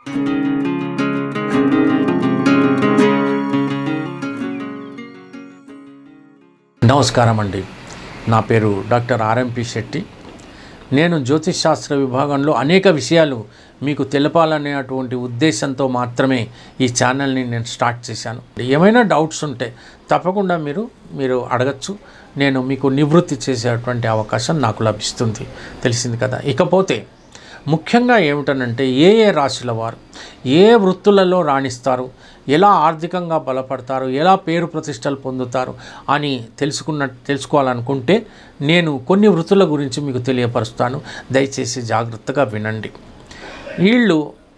నమస్కారం అండి. నా పేరు డాక్టర్ RMP Shetty. నేను జ్యోతిష్ శాస్త్ర విభాగంలో అనేక విషయాలు మీకు తెలపాలనేటువంటి ఉద్దేశంతో మాత్రమే ఈ ఛానల్ని నేను స్టార్ట్ చేశాను. ఏమైనా డౌట్స్ ఉంటే తప్పకుండా మీరు అడగచ్చు. నేను మీకు నివృత్తి చేసేటువంటి అవకాశం నాకు లభిస్తుంది. తెలిసింది కదా. ఇకపోతే ముఖ్యంగా ఏమిటనంటే ఏ రాశుల వారు ఏ వృత్తులలో రాణిస్తారు, ఆర్థికంగా బలపడతారు, ఎలా పేరు ప్రతిష్టలు పొందుతారు అని తెలుసుకోవాలనుకుంటే నేను కొన్ని వృత్తుల గురించి మీకు తెలియపరుస్తాను. దయచేసి జాగ్రత్తగా వినండి. వీళ్ళు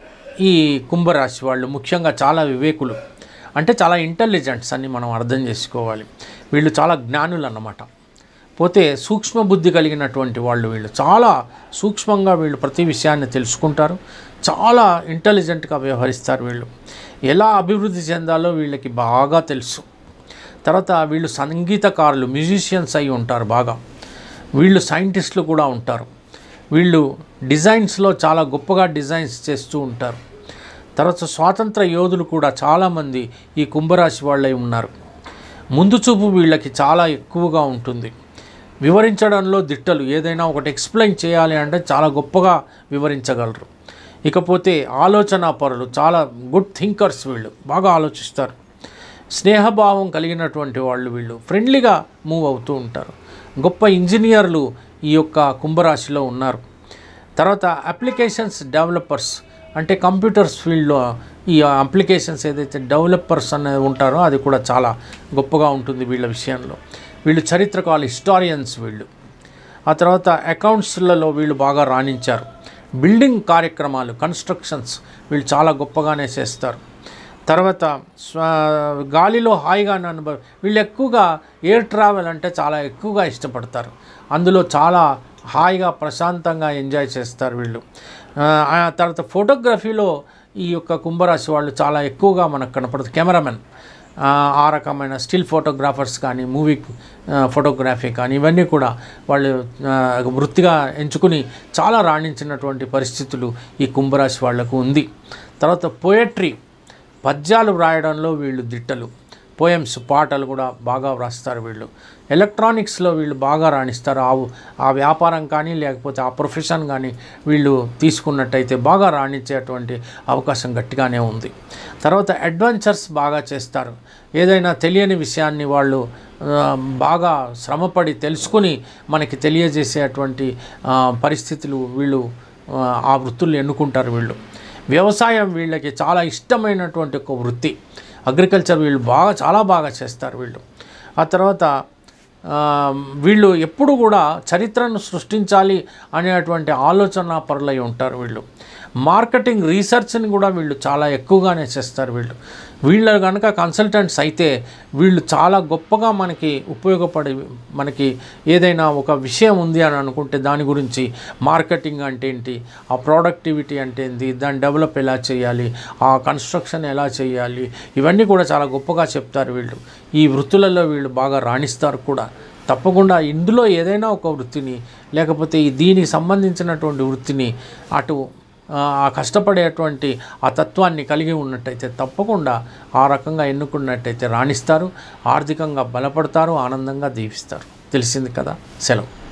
ఈ కుంభరాశి వాళ్ళు ముఖ్యంగా చాలా వివేకులు, అంటే చాలా ఇంటెలిజెంట్స్ అని మనం అర్థం చేసుకోవాలి. వీళ్ళు చాలా జ్ఞానులు అన్నమాట. పోతే సూక్ష్మ బుద్ధి కలిగినటువంటి వాళ్ళు. వీళ్ళు చాలా సూక్ష్మంగా వీళ్ళు ప్రతి విషయాన్ని తెలుసుకుంటారు. చాలా ఇంటెలిజెంట్గా వ్యవహరిస్తారు. వీళ్ళు ఎలా అభివృద్ధి చెందాలో వీళ్ళకి బాగా తెలుసు. తర్వాత వీళ్ళు సంగీతకారులు, మ్యూజిషియన్స్ అయి ఉంటారు బాగా. వీళ్ళు సైంటిస్టులు కూడా ఉంటారు. వీళ్ళు డిజైన్స్లో చాలా గొప్పగా డిజైన్స్ చేస్తూ ఉంటారు. తర్వాత స్వాతంత్ర యోధులు కూడా చాలామంది ఈ కుంభరాశి వాళ్ళై ఉన్నారు. ముందు చూపు వీళ్ళకి చాలా ఎక్కువగా ఉంటుంది. వివరించడంలో దిట్టలు. ఏదైనా ఒకటి ఎక్స్ప్లెయిన్ చేయాలి అంటే చాలా గొప్పగా వివరించగలరు. ఇకపోతే ఆలోచనా పరులు, చాలా గుడ్ థింకర్స్. వీళ్ళు బాగా ఆలోచిస్తారు. స్నేహభావం కలిగినటువంటి వాళ్ళు. వీళ్ళు ఫ్రెండ్లీగా మూవ్ అవుతూ ఉంటారు. గొప్ప ఇంజనీర్లు ఈ యొక్క కుంభరాశిలో ఉన్నారు. తర్వాత అప్లికేషన్స్ డెవలపర్స్, అంటే కంప్యూటర్స్ ఫీల్డ్లో ఈ అప్లికేషన్స్ ఏదైతే డెవలపర్స్ అనేది ఉంటారో అది కూడా చాలా గొప్పగా ఉంటుంది వీళ్ళ విషయంలో. వీళ్ళు చరిత్రకారులు, హిస్టారియన్స్ వీళ్ళు. ఆ తర్వాత అకౌంట్స్లలో వీళ్ళు బాగా రాణించారు. బిల్డింగ్ కార్యక్రమాలు, కన్స్ట్రక్షన్స్ వీళ్ళు చాలా గొప్పగానే చేస్తారు. తర్వాత గాలిలో హాయిగా వీళ్ళు ఎక్కువగా ఎయిర్ ట్రావెల్ అంటే చాలా ఎక్కువగా ఇష్టపడతారు. అందులో చాలా హాయిగా ప్రశాంతంగా ఎంజాయ్ చేస్తారు వీళ్ళు. తర్వాత ఫోటోగ్రఫీలో ఈ యొక్క కుంభరాశి వాళ్ళు చాలా ఎక్కువగా మనకు కనపడుతుంది. కెమెరామెన్, ఆ రకమైన స్టిల్ ఫోటోగ్రాఫర్స్ కానీ, మూవీ ఫోటోగ్రఫీ కానీ, ఇవన్నీ కూడా వాళ్ళు వృత్తిగా ఎంచుకుని చాలా రాణించినటువంటి పరిస్థితులు ఈ కుంభరాశి వాళ్లకు ఉంది. తర్వాత పోయట్రీ, పద్యాలు వ్రాయడంలో వీళ్ళు దిట్టలు. పోయమ్స్, పాటలు కూడా బాగా వ్రాస్తారు వీళ్ళు. ఎలక్ట్రానిక్స్లో వీళ్ళు బాగా రాణిస్తారు. ఆ వ్యాపారం కానీ లేకపోతే ఆ ప్రొఫెషన్ కానీ వీళ్ళు తీసుకున్నట్టయితే బాగా రాణించేటువంటి అవకాశం గట్టిగానే ఉంది. తర్వాత అడ్వెంచర్స్ బాగా చేస్తారు. ఏదైనా తెలియని విషయాన్ని వాళ్ళు బాగా శ్రమపడి తెలుసుకుని మనకి తెలియజేసేటువంటి పరిస్థితులు వీళ్ళు ఆ వృత్తులు ఎన్నుకుంటారు వీళ్ళు. వ్యవసాయం వీళ్ళకి చాలా ఇష్టమైనటువంటి ఒక వృత్తి. అగ్రికల్చర్ వీళ్ళు చాలా బాగా చేస్తారు వీళ్ళు. ఆ తర్వాత వీళ్ళు ఎప్పుడు కూడా చరిత్రను సృష్టించాలి అనేటువంటి ఆలోచన పరులై ఉంటారు వీళ్ళు. మార్కెటింగ్ రీసెర్చ్ని కూడా వీళ్ళు చాలా ఎక్కువగానే చేస్తారు వీళ్ళు. వీళ్ళు కనుక కన్సల్టెంట్స్ అయితే వీళ్ళు చాలా గొప్పగా మనకి ఉపయోగపడి, మనకి ఏదైనా ఒక విషయం ఉంది అని అనుకుంటే దాని గురించి మార్కెటింగ్ అంటే ఏంటి, ఆ ప్రొడక్టివిటీ అంటే ఏంటి, దాన్ని డెవలప్ ఎలా చేయాలి, ఆ కన్స్ట్రక్షన్ ఎలా చేయాలి, ఇవన్నీ కూడా చాలా గొప్పగా చెప్తారు వీళ్ళు. ఈ వృత్తులలో వీళ్ళు బాగా రాణిస్తారు కూడా. తప్పకుండా ఇందులో ఏదైనా ఒక వృత్తిని లేకపోతే దీనికి సంబంధించినటువంటి వృత్తిని అటు ఆ కష్టపడేటువంటి ఆ తత్వాన్ని కలిగి ఉన్నట్టయితే తప్పకుండా ఆ రకంగా ఎన్నుకున్నట్టయితే రాణిస్తారు, ఆర్థికంగా బలపడతారు, ఆనందంగా దీవిస్తారు. తెలిసింది కదా. సెలవు.